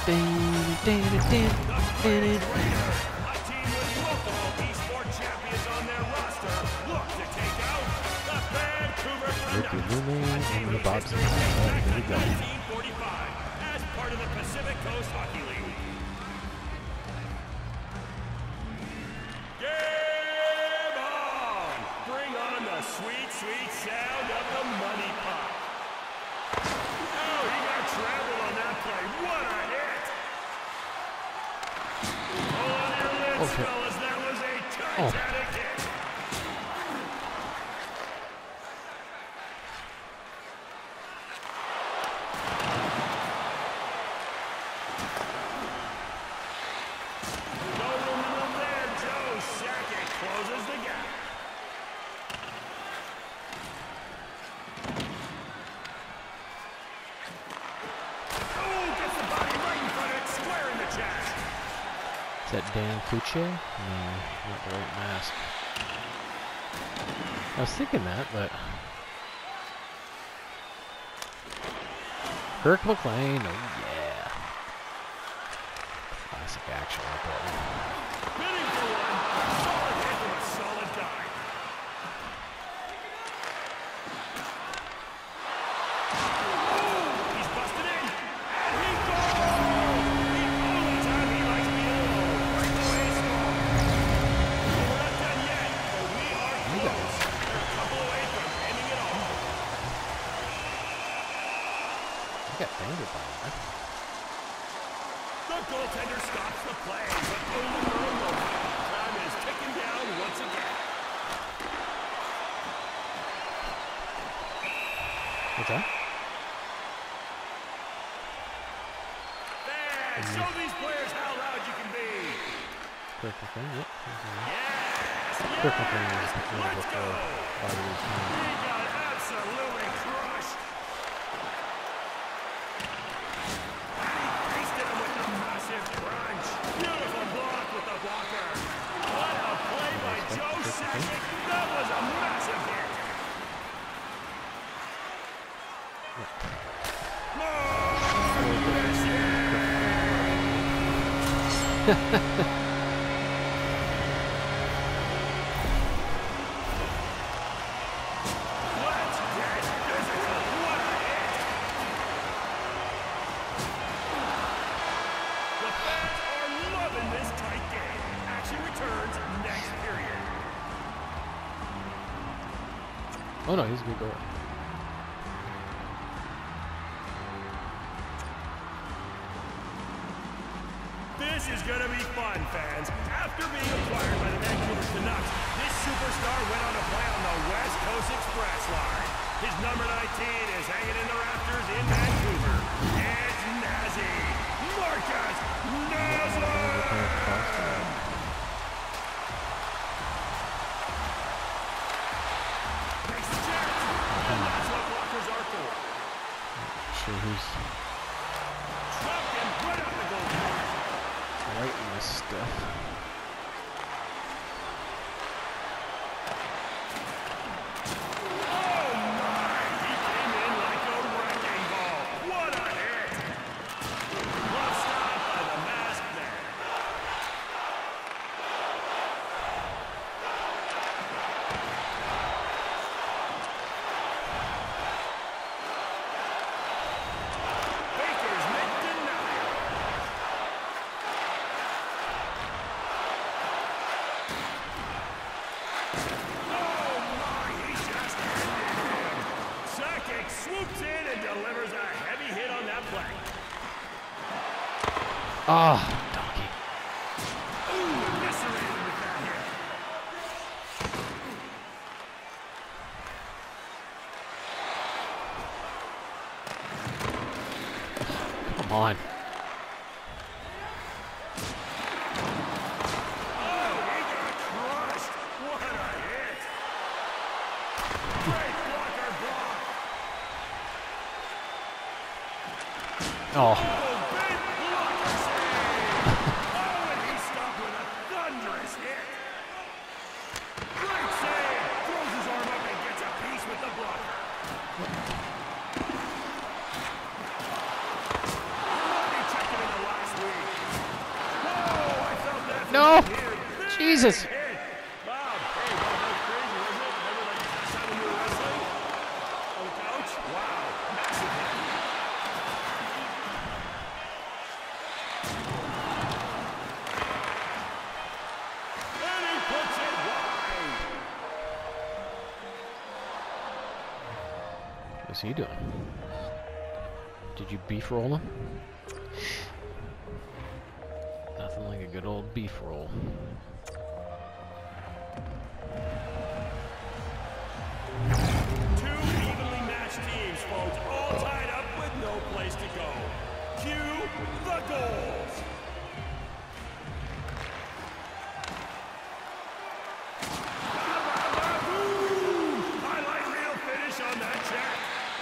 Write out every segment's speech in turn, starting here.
And the Bobs. Here we go. 1945 as part of the Pacific Coast Hockey League. Game on! Bring on the sweet, sweet sound of the money pop. Oh, he got traveled on that play. What a hit! Hold on your lids, fellas. That was a titanic hit. Is that Dan Kuche? No, not the right mask. I was thinking that, but... Kirk McLean, oh yeah. Classic action right there. Bidding for one. Solid hit from a solid guy. Oh, he's busted in. And he goes! All the time he likes me alone. Breakaway score. We're not done yet, but we are close. They're a couple away from ending it all. I got fingered by that. The goaltender stops the play, but only for a moment. Time is ticking down once again. What's that? Fans, show these players how loud you can be. Kirk McLean, yep. Yes, Kirk McLean was the one let's go. before Bobby was He got absolutely crushed. And he pasted him with a massive crunch. Beautiful block with the blocker. What a play by Joe Sakic. That was a massive hit. Let's get physical. What a hit. The fans are loving this tight game. Action returns next period. Oh no, he's a good goal. This is going to be fun, fans. After being acquired by the Vancouver Canucks, this superstar went on to play on the West Coast Express line. His number 19 is hanging in the rafters in Vancouver. It's Nazi. Marcus Nazi! Takes the chance. And that's what blockers are for. Sure who's Dropped him right up the goalpost. writing this stuff. Oh my! He came in like a wrecking ball. What a hit! Glove stop by the masked man. Baker's mid-denial. Oh my, he just ended him. Sakic swoops in and delivers a heavy hit on that play. Ah, donkey. Ooh, eviscerated with that hit. Come on. Oh, he got crushed. What a hit. Great blocker block. Oh, Big blocker save. Oh, and he stopped with a thunderous hit. Great save. Throws his arm up and gets a piece with the blocker. He checked it in the last Jesus. Bob, hey, that was crazy, wasn't it? Remember like the last time when you were wrestling? On the couch? Wow, massive hit. And he puts it wide. What's he doing? Did you beef roll him? Nothing like a good old beef roll. Two evenly matched teams, folks, all tied up with no place to go. Cue the goals. Highlight reel finish on that check.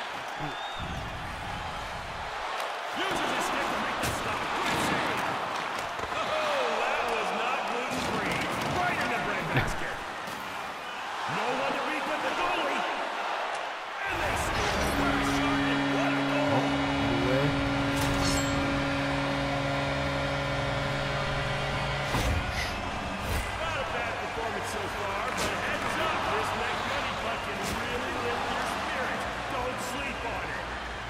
Uses his stick to make the stop. Good save. Oh, that was not gluten-free. Right in the breadbasket. No one to beat but the goalie. And they score. What a shot and what a goal. Not a bad performance so far, but heads up, this next money puck can really lift your spirits. Don't sleep on it.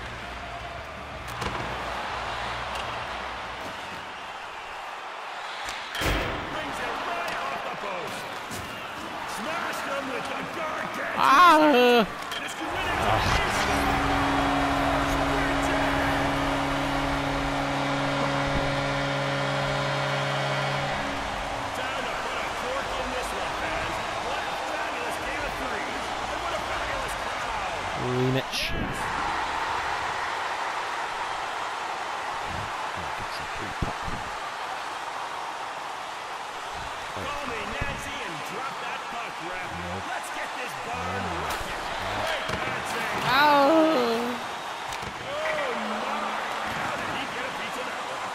Brings it right off the post. Smashed him with the guard catch. This could win it. Time to put a fork in this one, fans. What a fabulous game of threes. And what a fabulous crowd. Rematch. Call me Nancy and drop that puck, ref. Let's get this barn rocking. Great Nancy. Oh, my. How did he get a piece of that one?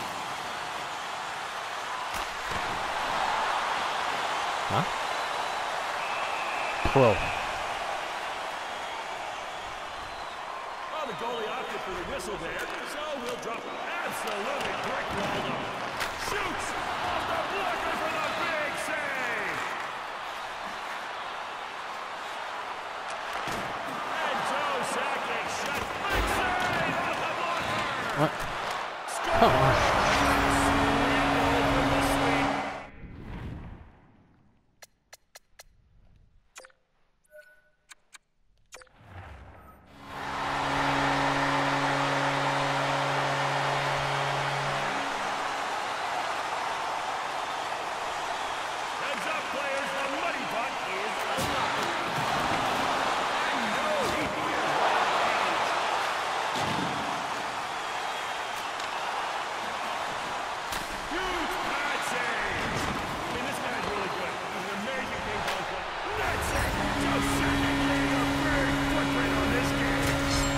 Huh? Pro. Well, the goalie opted for the whistle there, so we'll drop it. Absolutely brick walled up. Shoots off the blocker for the big save. And Joe Sakic shut. Big save off the blocker. What? Score! Come on. Sweet goal from the Swede. Heads up, players, the money puck is alive. And no, he fears right age. Huge pad save. I mean, this guy's really good. He's an amazing ping-pong player. Net save. Joe Sakic leaving a big footprint on this game.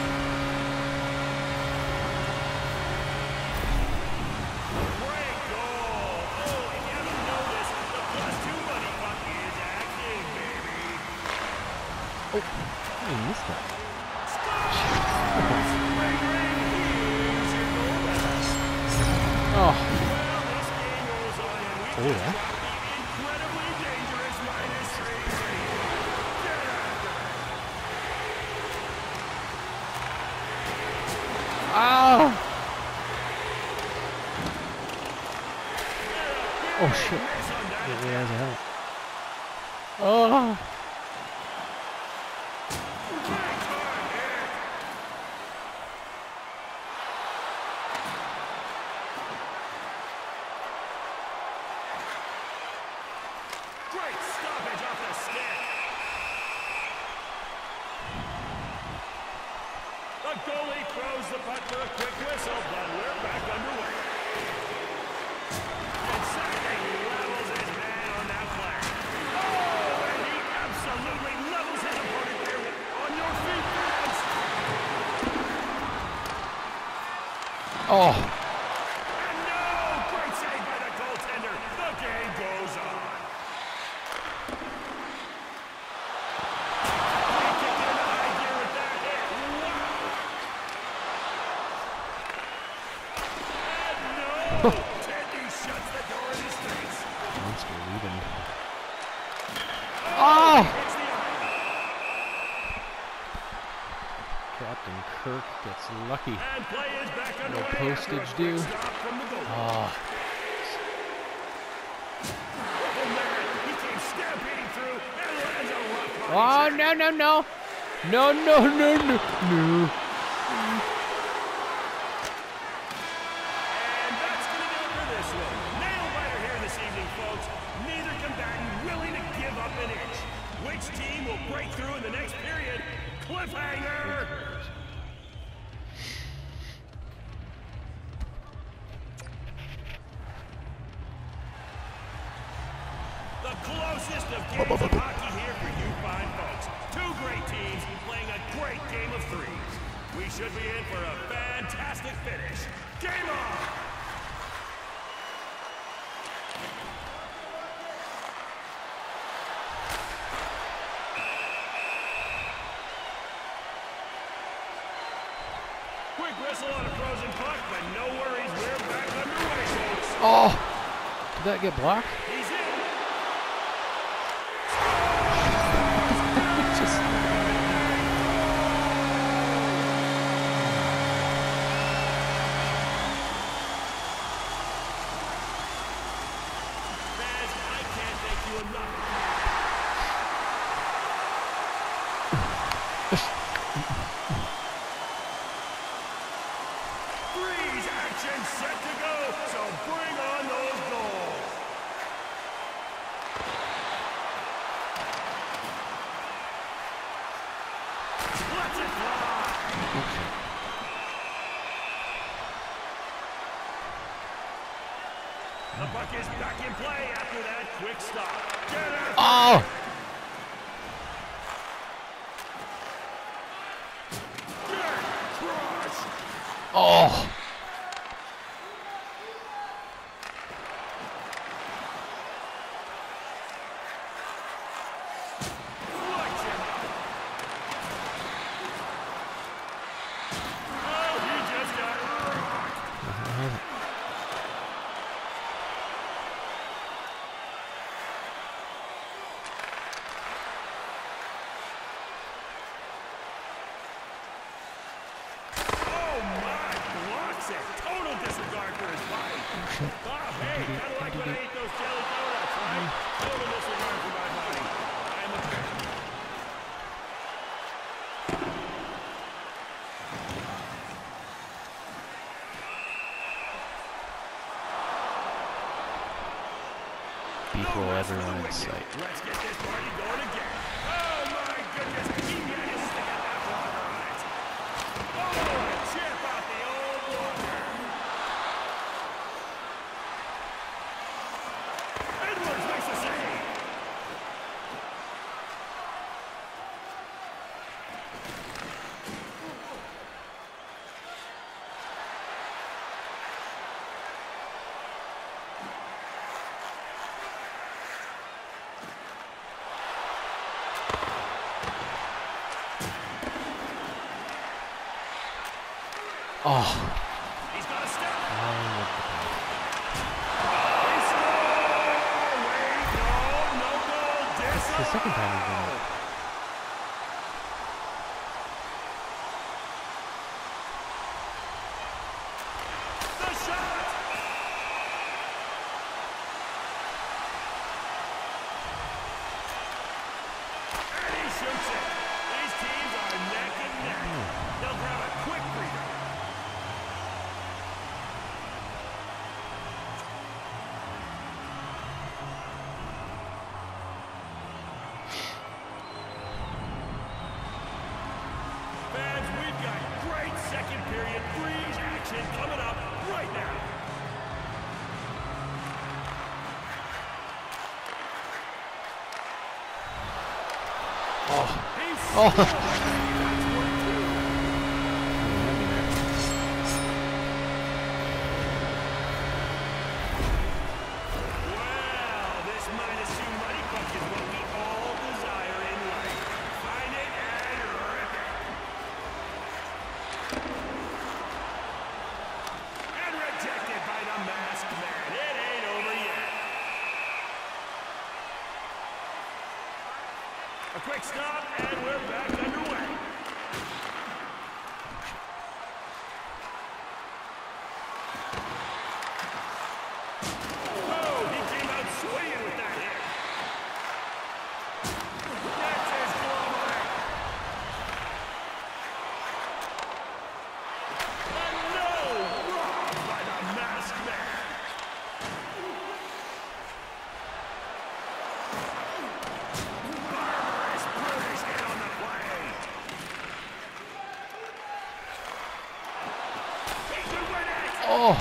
Great goal. Oh, if you haven't noticed, the +2 money puck is active, baby. Oh, I missed that. Scores! Ring, ring, here's your goal bell. Oh, Well, this game rolls on, and we Oh, just yeah? got the incredibly dangerous -3. Get after it. oh shit. Miss on that Yeah, attack. that's a hell. Oh, Big time hit. Great stoppage off the stick. The goalie throws the puck for a quick whistle, but we're back underway. And Sakic levels his man on that play. Oh, and he absolutely levels his opponent there with on your feet, fans. oh, And no, great save by the goaltender. The game goes on. He kicked it into high gear with that hit. Wow. And no, Teddy shuts the door in his face. monster leaving. Kirk gets lucky. And play is back No underway postage after a due. quick stop from the goal. Oh, Oh man, he came stampeding through and lands a rough body oh check. no, no, no. No, no, no, no, no. And that's going to do it for this one. Nail-biter here this evening, folks. Neither combatant willing to give up an inch. Which team will break through in the next period? Cliffhanger! The closest of games of hockey here for you fine folks. Two great teams playing a great game of threes. We should be in for a fantastic finish. Game on! Quick whistle on a frozen puck, but no worries, we're back underway, folks. Oh, did that get blocked? He's in. Just, Fans, I can't thank you enough. Freeze action set to go, so bring on those goals. Let's it fly. The puck is back in play after that quick stop. Get it. oh, Get crushed. oh. Lights him up. Oh, he just got rocked. Oh my, blocks it. Total disregard for his body. Oh, hey, kind of like when I ate those jelly donuts, right? Total disregard for my body. I'm a fan. Before everyone in sight. Let's get this party going again. Oh my goodness, he got his stick at that blocker on it. Oh, a chip out the old blocker. Edwards makes the save. Oh. He's got a step. Oh, He scored! Wait, no goal. it's the second time he's done it. The shot! And he shoots it. These teams are neck and neck. They'll grab a quick breather. Fans, we've got great second period freeze action coming up right now. Oh. Well, this -2 money puck is what we all desire in life. Find it and rip it. And rejected by the masked man. It ain't over yet. A quick stop, and we're back underway. Oh!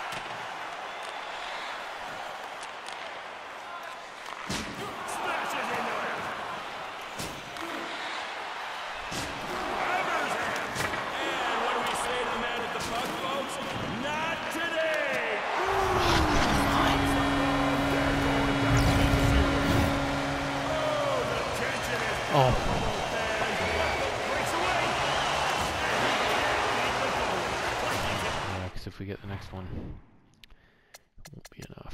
Smashes into him. Hammers him. And what do we say to the man with the puck, folks? Not today. Oh, the tension is palpable, fans. Breaks away. Yeah, because if we get the next one, it won't be enough.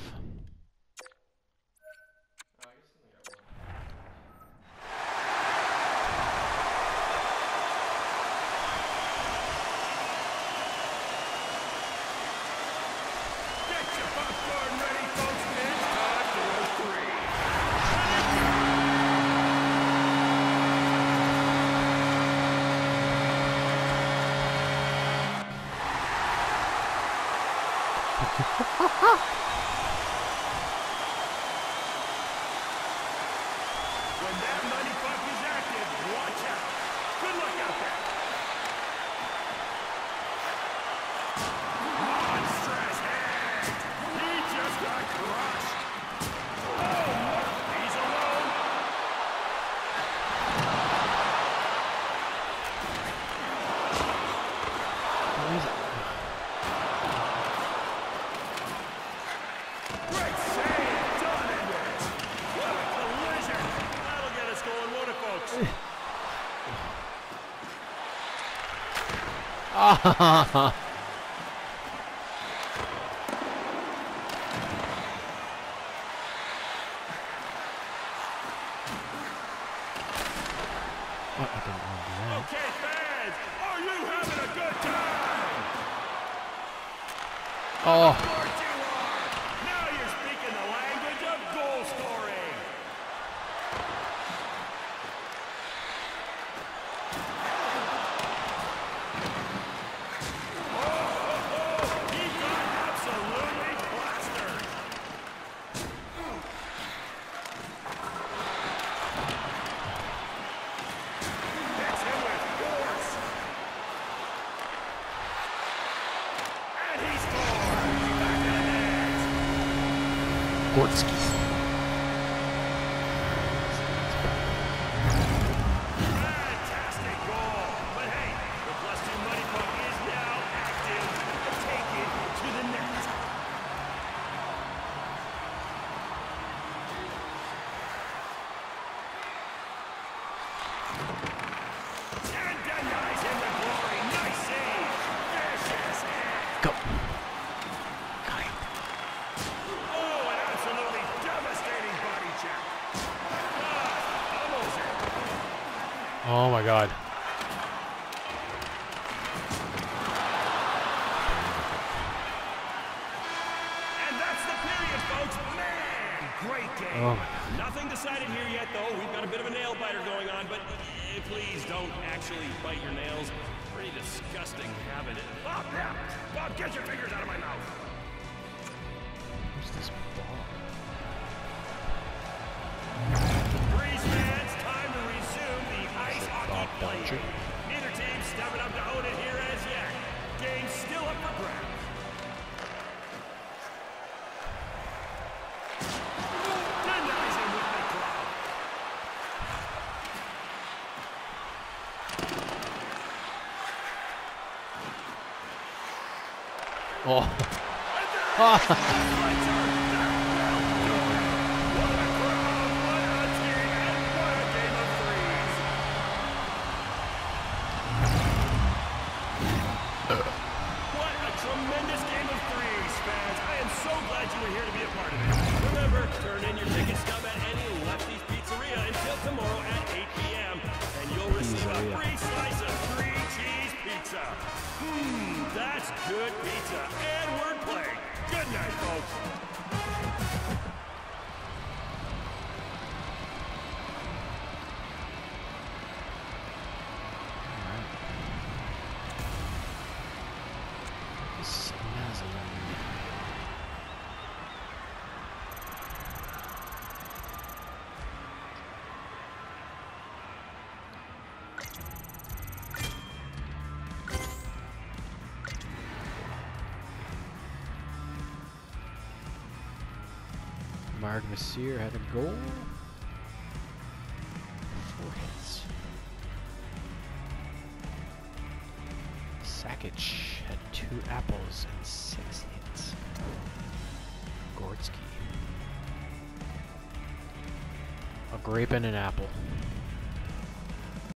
Get your popcorn ready, folks. It's time for a three. When that money puck is active, watch out. Good luck out there. Monstrous hit. He just got crushed. Oh, he's alone. Great save. Done it. What a collision. That'll get us going, won't it, folks? Ah! What? I didn't want to do that. Okay, fans, are you having a good time? Oh! Of course you are. Now you're speaking the language of goal scoring. He got absolutely plastered. Hits him with force. And he scores. Back in the net. Gortsky. Fantastic goal. But hey, the +2 money puck is now active. Take it to the net. And denies him the glory. Nice save. Vicious hit. Go. Oh, an absolutely devastating body check. Almost it. Oh my god. And that's the period, folks. Man, great game. Oh my Nothing decided here yet, though. We've got a bit of a nail biter going on, but please don't actually bite your nails. Pretty disgusting habit. Bob, yeah. Bob, get your fingers out of my mouth. Where's this ball? Breeze fans, time to resume the ice hockey Bob play. Belcher. Neither team stepping up to own it here as yet. Game's still up for grabs. Denies him with the glove. Oh. What a crowd, what a team, and what a game of threes. What a tremendous game of threes, fans. I am so glad you were here to be a part of it. Remember, turn in your ticket stub at any Lefty's Pizzeria until tomorrow at 8 p.m. and you'll receive a free slice of 3-cheese pizza. That's good pizza and wordplay. Good night, folks. Mark Messier had a goal. 4 hits. Sakic had 2 apples and 6 hits. Gordsky. A grape and an apple.